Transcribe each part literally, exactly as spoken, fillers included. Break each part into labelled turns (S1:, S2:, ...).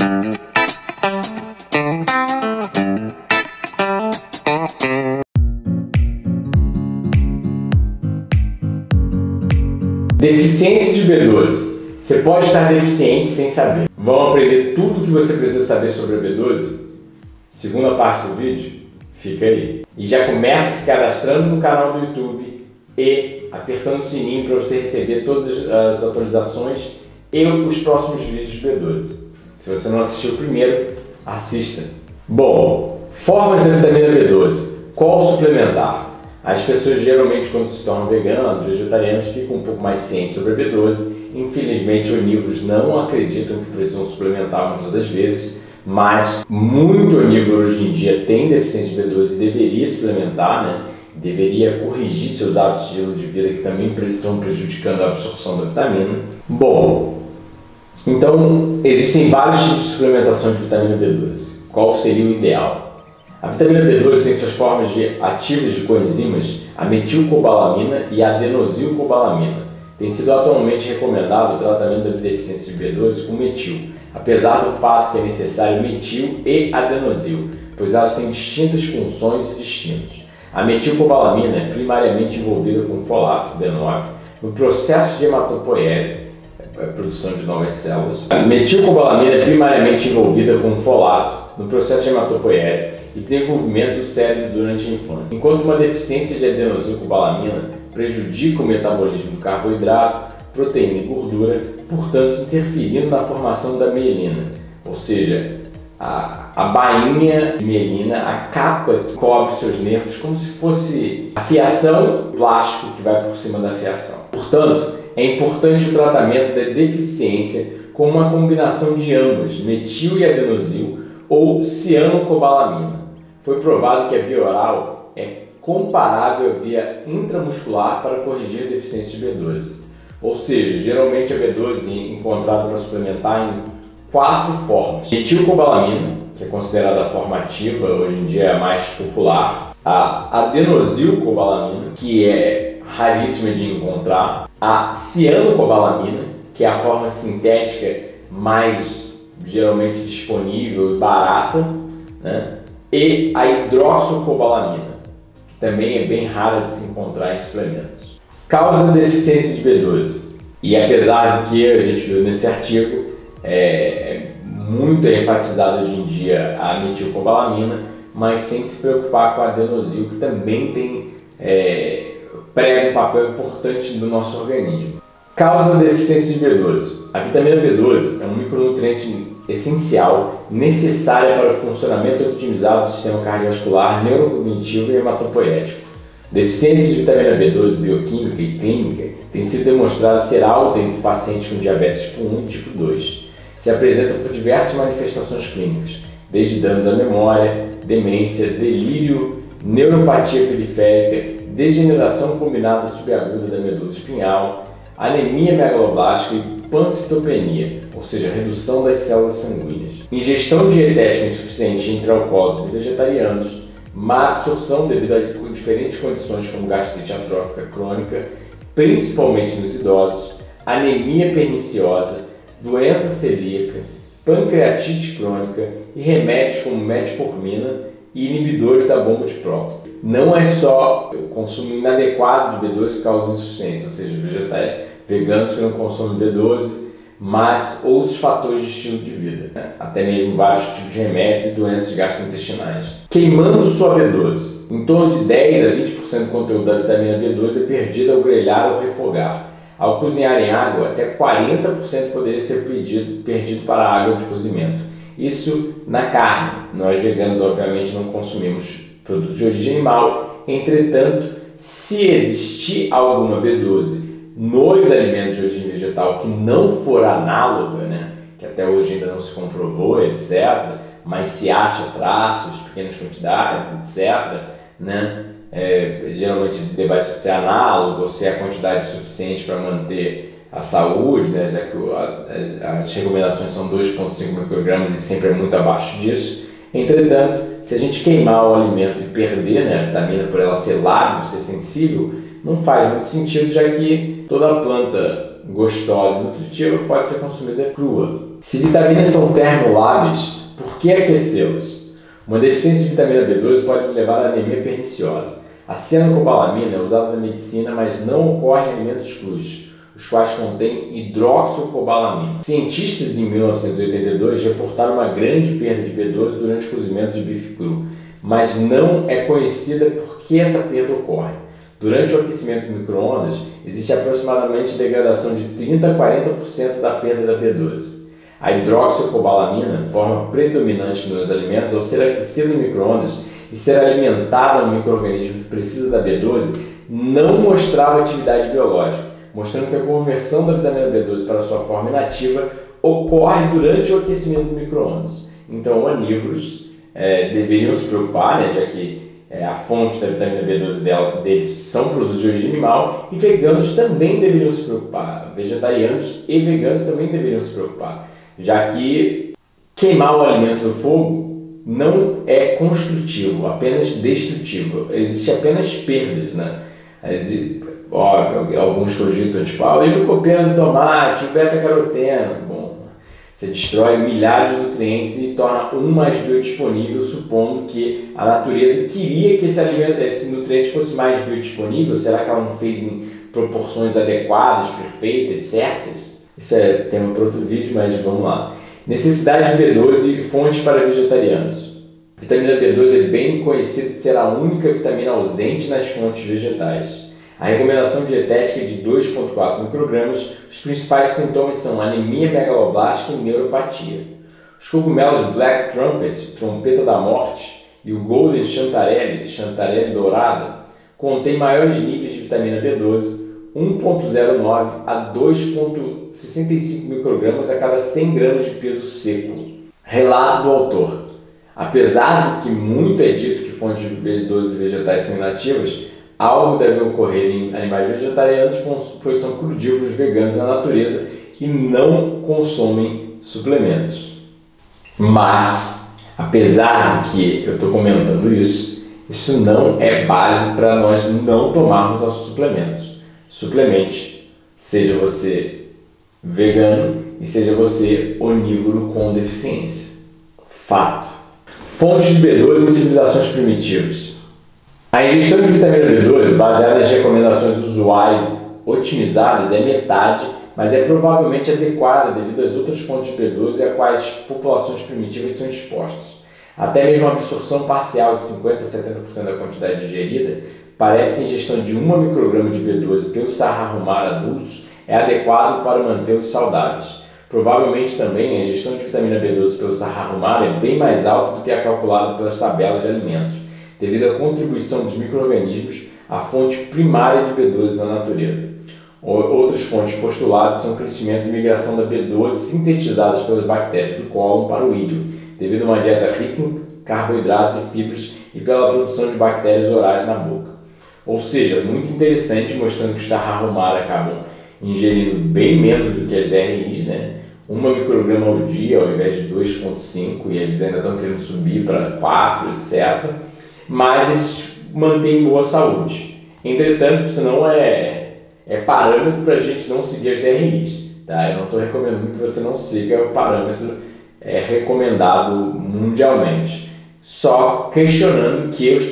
S1: Deficiência de B doze. Você pode estar deficiente sem saber. Vamos aprender tudo o que você precisa saber sobre a B doze? Segunda parte do vídeo? Fica aí. E já começa se cadastrando no canal do YouTube e apertando o sininho para você receber todas as atualizações e os próximos vídeos de B doze. Se você não assistiu o primeiro, assista. Bom, formas da vitamina B doze. Qual suplementar? As pessoas geralmente, quando se tornam veganos, vegetarianos, ficam um pouco mais cientes sobre a B doze. Infelizmente, onívoros não acreditam que precisam suplementar muitas das vezes, mas muito onívoro hoje em dia tem deficiência de B doze e deveria suplementar, né? Deveria corrigir seus hábitos de estilo de vida que também estão prejudicando a absorção da vitamina. Bom, então existem vários tipos de suplementação de vitamina B doze. Qual seria o ideal? A vitamina B doze tem suas formas de ativas de coenzimas a metilcobalamina e adenosilcobalamina. Tem sido atualmente recomendado o tratamento da deficiência de B doze com metil, apesar do fato que é necessário metil e adenosil, pois elas têm distintas funções distintas. A metilcobalamina é primariamente envolvida com folato B nove no processo de hematopoiese, a produção de novas células. A metilcobalamina é primariamente envolvida com folato no processo de hematopoiese e desenvolvimento do cérebro durante a infância, enquanto uma deficiência de adenosilcobalamina prejudica o metabolismo do carboidrato, proteína e gordura, portanto interferindo na formação da mielina, ou seja, a, a bainha de mielina, a capa que cobre seus nervos, como se fosse a fiação plástico que vai por cima da fiação. Portanto, é importante o tratamento da deficiência com uma combinação de ambas, metil e adenosil ou cianocobalamina. Foi provado que a via oral é comparável à via intramuscular para corrigir a deficiência de B doze. Ou seja, geralmente a B doze é encontrada para suplementar em quatro formas. Metilcobalamina, que é considerada a forma ativa, hoje em dia é a mais popular. A adenosilcobalamina, que é raríssima de encontrar. A cianocobalamina, que é a forma sintética mais geralmente disponível e barata, né? E a hidroxocobalamina, que também é bem rara de se encontrar em suplementos. Causa da deficiência de B doze. E apesar de que a gente viu nesse artigo, é muito enfatizada hoje em dia a metilcobalamina, mas sem se preocupar com a adenosil, que também tem é, prega um papel importante no nosso organismo. Causa da deficiência de B doze. A vitamina B doze é um micronutriente essencial, necessária para o funcionamento otimizado do sistema cardiovascular, neurocognitivo e hematopoético. Deficiência de vitamina B doze bioquímica e clínica tem sido demonstrada ser alta entre pacientes com diabetes tipo um e tipo dois. Se apresenta por diversas manifestações clínicas, desde danos à memória, demência, delírio, neuropatia periférica, degeneração combinada subaguda da medula espinhal, anemia megaloblástica e pancitopenia, ou seja, redução das células sanguíneas. Ingestão dietética insuficiente entre alcoólicos e vegetarianos, má absorção devido a diferentes condições como gastrite atrófica crônica, principalmente nos idosos, anemia perniciosa, doença celíaca, pancreatite crônica e remédios como metformina e inibidores da bomba de próton. Não é só o consumo inadequado de B doze que causa insuficiência, ou seja, vegetais, veganos que não consomem B doze, mas outros fatores de estilo de vida, né? Até mesmo vários tipos de remédios e doenças gastrointestinais. Queimando sua B doze. Em torno de dez a vinte por cento do conteúdo da vitamina B doze é perdido ao grelhar ou refogar. Ao cozinhar em água, até quarenta por cento poderia ser perdido, perdido para a água de cozimento. Isso na carne. Nós veganos, obviamente, não consumimos produtos de origem animal. Entretanto, se existir alguma B doze nos alimentos de origem vegetal que não for análoga, né, que até hoje ainda não se comprovou, etcétera, mas se acha traços, pequenas quantidades, etcétera, né, é, geralmente debate se é análogo ou se é a quantidade suficiente para manter a saúde, né, já que a, as recomendações são dois vírgula cinco microgramas e sempre é muito abaixo disso. Entretanto, se a gente queimar o alimento e perder, né, a vitamina por ela ser lábil, ser sensível, não faz muito sentido, já que toda planta gostosa e nutritiva pode ser consumida crua. Se vitaminas são termoláveis, por que aquecê-las? Uma deficiência de vitamina B doze pode levar à anemia perniciosa. A cianocobalamina é usada na medicina, mas não ocorre em alimentos crus, os quais contêm hidroxocobalamina. Cientistas em mil novecentos e oitenta e dois reportaram uma grande perda de B doze durante o cozimento de bife cru, mas não é conhecida por que essa perda ocorre. Durante o aquecimento do micro-ondas, existe aproximadamente degradação de trinta a quarenta por cento da perda da B doze. A hidroxocobalamina, forma predominante nos alimentos, ao ser aquecida no micro-ondas e ser alimentada no micro-organismo que precisa da B doze, não mostrava atividade biológica, mostrando que a conversão da vitamina B doze para sua forma inativa ocorre durante o aquecimento do micro-ondas. Então, onívoros é, deveriam se preocupar, né, já que é, a fonte da vitamina B doze dela, deles são produtos de origem animal, e veganos também deveriam se preocupar. Vegetarianos e veganos também deveriam se preocupar, já que queimar o alimento no fogo não é construtivo, apenas destrutivo. Existe apenas perdas, né? Óbvio, alguns cogitam, tipo, ah, o licopeno do tomate, o beta-caroteno. Bom, você destrói milhares de nutrientes e torna um mais biodisponível, supondo que a natureza queria que esse, alimento, esse nutriente fosse mais biodisponível. Será que ela não fez em proporções adequadas, perfeitas, certas? Isso é tema para outro vídeo, mas vamos lá. Necessidade de B doze e fontes para vegetarianos. A vitamina B doze é bem conhecida de ser a única vitamina ausente nas fontes vegetais. A recomendação dietética é de dois vírgula quatro microgramas. Os principais sintomas são anemia megaloblástica e neuropatia. Os cogumelos Black Trumpet, trompeta da morte, e o Golden Chantarelle, chantarelle dourada, contêm maiores níveis de vitamina B doze, um vírgula zero nove a dois vírgula sessenta e cinco microgramas a cada cem gramas de peso seco. Relato do autor. Apesar de que muito é dito que fontes de B doze vegetais são inativas, algo deve ocorrer em animais vegetarianos, pois são crudívoros veganos na natureza e não consomem suplementos. Mas, apesar de que eu estou comentando isso, isso não é base para nós não tomarmos nossos suplementos. Suplemente, seja você vegano e seja você onívoro com deficiência. Fato. Fontes de B doze em civilizações primitivas. A ingestão de vitamina B doze, baseada nas recomendações usuais otimizadas, é metade, mas é provavelmente adequada devido às outras fontes de B doze a quais populações primitivas são expostas. Até mesmo a absorção parcial de cinquenta a setenta por cento da quantidade digerida, parece que a ingestão de um micrograma de B doze pelos Tarahumara adultos é adequado para mantê-los saudáveis. Provavelmente também a ingestão de vitamina B doze pelos Tarahumara é bem mais alta do que a calculada pelas tabelas de alimentos, devido à contribuição dos micro-organismos à fonte primária de B doze na natureza. Outras fontes postuladas são o crescimento e migração da B doze sintetizadas pelas bactérias do cólon para o íleo, devido a uma dieta rica em carboidratos e fibras e pela produção de bactérias orais na boca. Ou seja, muito interessante, mostrando que os Tarahumara acabam ingerindo bem menos do que as D R Is, né? um micrograma ao dia ao invés de dois vírgula cinco, e eles ainda estão querendo subir para quatro, etcétera. Mas eles mantêm boa saúde. Entretanto, isso não é, é parâmetro para a gente não seguir as D R Is. Tá? Eu não estou recomendando que você não siga o parâmetro é, recomendado mundialmente. Só questionando que os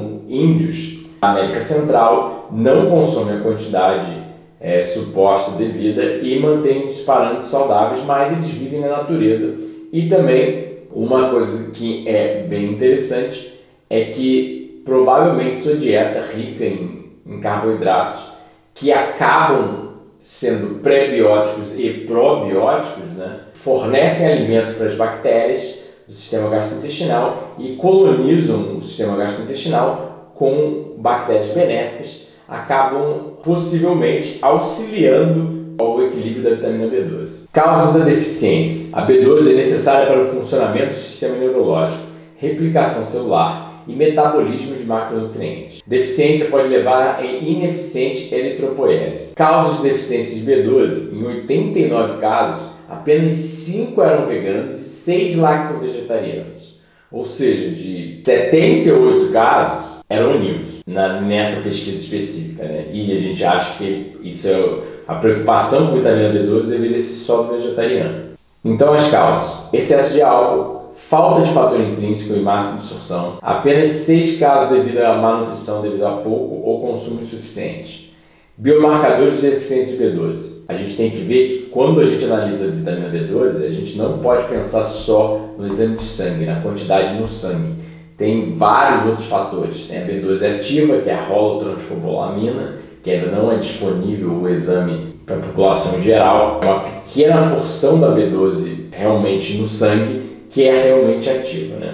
S1: índios da América Central não consomem a quantidade É, suposta devida e mantém os parâmetros saudáveis, mas eles vivem na natureza. E também uma coisa que é bem interessante é que provavelmente sua dieta rica em, em carboidratos, que acabam sendo prebióticos e probióticos, né, fornecem alimento para as bactérias do sistema gastrointestinal e colonizam o sistema gastrointestinal com bactérias benéficas, acabam possivelmente auxiliando ao equilíbrio da vitamina B doze. Causas da deficiência. A B doze é necessária para o funcionamento do sistema neurológico, replicação celular e metabolismo de macronutrientes. Deficiência pode levar a ineficiente eritropoese. Causas de deficiência de B doze. Em oitenta e nove casos, apenas cinco eram veganos e seis lacto-vegetarianos. Ou seja, de setenta e oito casos, eram onívoros na, nessa pesquisa específica, né? E a gente acha que isso é a preocupação com vitamina B doze deveria ser só do vegetariano. Então as causas: excesso de álcool, falta de fator intrínseco e massa de absorção, apenas seis casos devido à má nutrição devido a pouco ou consumo insuficiente. Biomarcadores de deficiência de B doze. A gente tem que ver que quando a gente analisa a vitamina B doze, a gente não pode pensar só no exame de sangue, na quantidade no sangue. Tem vários outros fatores. Tem a B doze ativa, que é a holotranscopolamina, que ainda não é disponível o exame para a população em geral. É uma pequena porção da B doze realmente no sangue que é realmente ativa, né?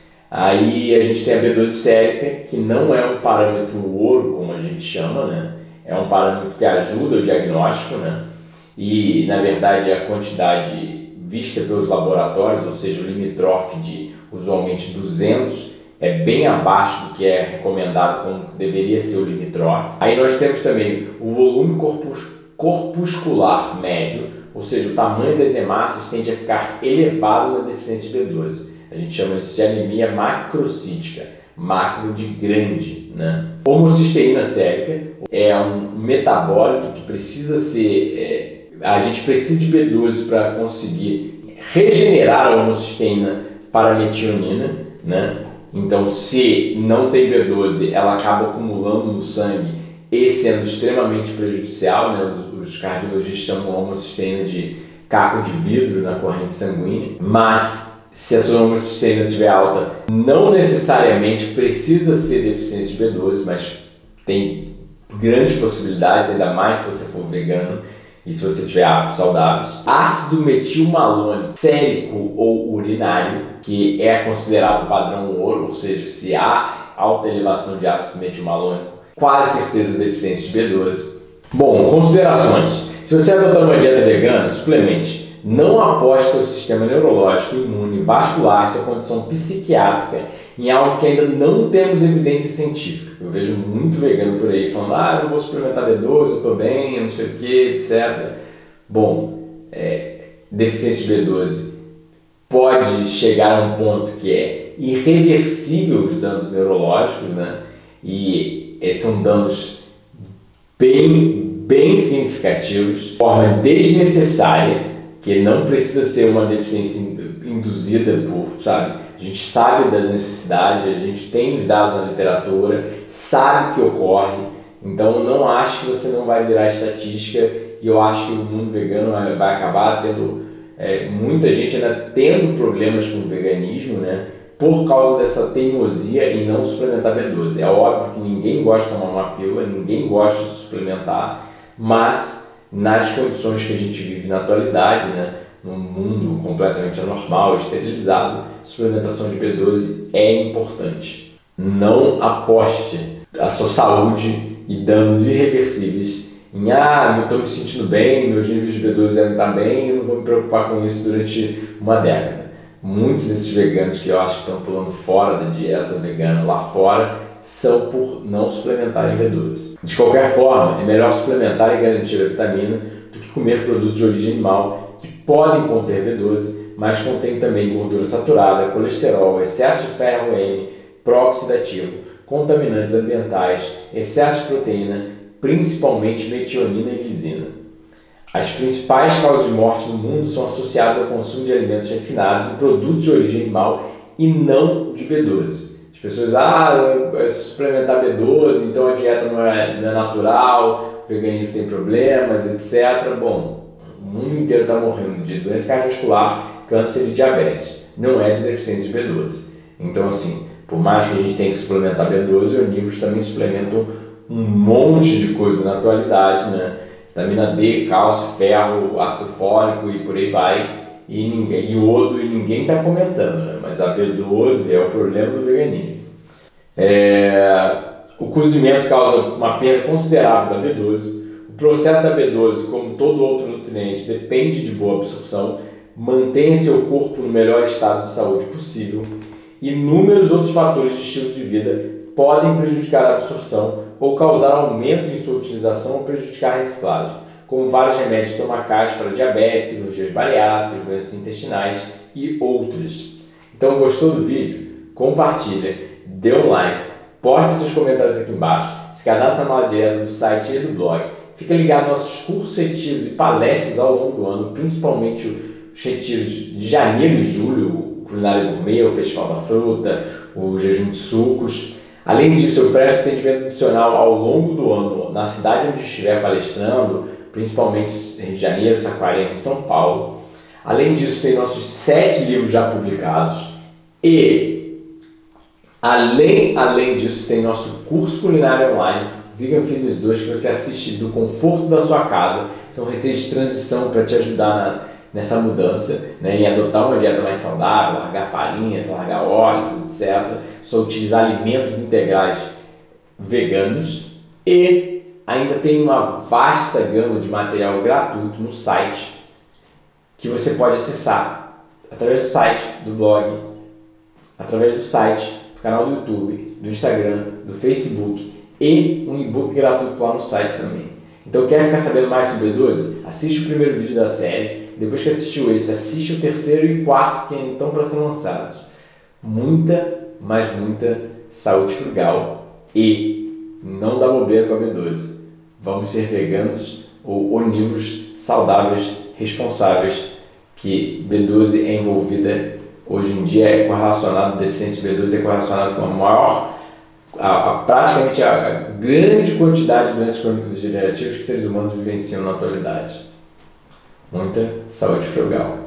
S1: Aí a gente tem a B doze sérica, que não é um parâmetro ouro, como a gente chama, né? É um parâmetro que ajuda o diagnóstico, né? E, na verdade, a quantidade vista pelos laboratórios, ou seja, o limitrofe de usualmente duzentos, é bem abaixo do que é recomendado, como deveria ser o limitrofe. Aí nós temos também o volume corpus corpuscular médio, ou seja, o tamanho das hemácias tende a ficar elevado na deficiência de B doze. A gente chama isso de anemia macrocítica, macro de grande, né? Homocisteína sérica é um metabólito que precisa ser... É, a gente precisa de B doze para conseguir regenerar a homocisteína para a metionina, né? Então, se não tem B doze, ela acaba acumulando no sangue e sendo extremamente prejudicial, né? Os, os cardiologistas chamam a homocisteína de caco de vidro na corrente sanguínea, mas se a sua homocisteína estiver alta, não necessariamente precisa ser deficiência de B doze, mas tem grandes possibilidades, ainda mais se você for vegano e se você tiver hábitos saudáveis. Ácido metilmalônico sérico ou urinário, que é considerado padrão ouro, ou seja, se há alta elevação de ácido metilmalônico, quase certeza deficiência de B doze. Bom, considerações. Se você adotar uma dieta vegana, suplemente. Não aposte seu sistema neurológico, imune, vascular, sua condição psiquiátrica em algo que ainda não temos evidência científica. Eu vejo muito vegano por aí falando, ah, eu não vou suplementar B doze, eu estou bem, eu não sei o que, etcétera. Bom, é, deficiência de B doze pode chegar a um ponto que é irreversível os danos neurológicos, né? E esses são danos bem, bem significativos, de forma desnecessária, que não precisa ser uma deficiência induzida por, sabe? A gente sabe da necessidade, a gente tem os dados na literatura, sabe que ocorre, então não acho que você não vai virar estatística, e eu acho que o mundo vegano vai acabar tendo é, muita gente ainda tendo problemas com o veganismo, né? Por causa dessa teimosia em não suplementar B doze. É óbvio que ninguém gosta de tomar uma pílula, ninguém gosta de suplementar, mas nas condições que a gente vive na atualidade, né, num mundo completamente anormal, esterilizado, suplementação de B doze é importante. Não aposte a sua saúde e danos irreversíveis em ah, eu estou me sentindo bem, meus níveis de B doze devem estar bem, eu não vou me preocupar com isso durante uma década. Muitos desses veganos que eu acho que estão pulando fora da dieta vegana lá fora são por não suplementarem B doze. De qualquer forma, é melhor suplementar e garantir a vitamina do que comer produtos de origem animal que podem conter B doze, mas contém também gordura saturada, colesterol, excesso de ferro M, pró-oxidativo, contaminantes ambientais, excesso de proteína, principalmente metionina e lisina. As principais causas de morte no mundo são associadas ao consumo de alimentos refinados e produtos de origem animal e não de B doze. As pessoas, ah, é suplementar B doze, então a dieta não é, não é natural, o veganismo tem problemas, etcétera. Bom, o mundo inteiro está morrendo de doença cardiovascular, câncer e diabetes. Não é de deficiência de B doze. Então, assim, por mais que a gente tenha que suplementar B doze, os onnívoros também suplementam um monte de coisa na atualidade, né? Vitamina D, cálcio, ferro, ácido fólico e por aí vai. E ninguém, iodo, e ninguém está comentando, né? Mas a B doze é o problema do veganismo. É, o cozimento causa uma perda considerável da B doze. O processo da B doze, como todo outro nutriente, depende de boa absorção. Mantenha seu corpo no melhor estado de saúde possível. Inúmeros outros fatores de estilo de vida podem prejudicar a absorção ou causar aumento em sua utilização ou prejudicar a reciclagem, como vários remédios estomacais para diabetes, cirurgias bariátricas, doenças intestinais e outras. Então, gostou do vídeo? Compartilha, dê um like, poste seus comentários aqui embaixo, se cadastre na mala dieta do site e do blog. Fica ligado nos nossos cursos, retiros e palestras ao longo do ano, principalmente os retiros de janeiro e julho, o Culinária Gourmet, o Festival da Fruta, o Jejum de Sucos. Além disso, eu presto atendimento nutricional ao longo do ano na cidade onde estiver palestrando, principalmente Rio de Janeiro, Saquarema e São Paulo. Além disso, tem nossos sete livros já publicados e, além, além disso, tem nosso curso culinário online, Vegan Fitness dois, que você assiste do conforto da sua casa. São receitas de transição para te ajudar na, nessa mudança, né, em adotar uma dieta mais saudável, largar farinhas, largar óleos, etcétera. Só utilizar alimentos integrais veganos e ainda tem uma vasta gama de material gratuito no site que você pode acessar através do site, do blog, através do site, do canal do YouTube, do Instagram, do Facebook e um e-book gratuito lá no site também. Então, quer ficar sabendo mais sobre B doze? Assiste o primeiro vídeo da série. Depois que assistiu esse, assiste o terceiro e quarto que ainda estão para ser lançados. Muita, mas muita saúde frugal e não dá bobeira com a B doze. Vamos ser veganos ou onívoros saudáveis, responsáveis, que B doze é envolvida hoje em dia, é correlacionado, deficiência de B doze é correlacionado com a maior, a, a, praticamente a, a grande quantidade de doenças crônicas degenerativas que seres humanos vivenciam na atualidade. Muita saúde frugal.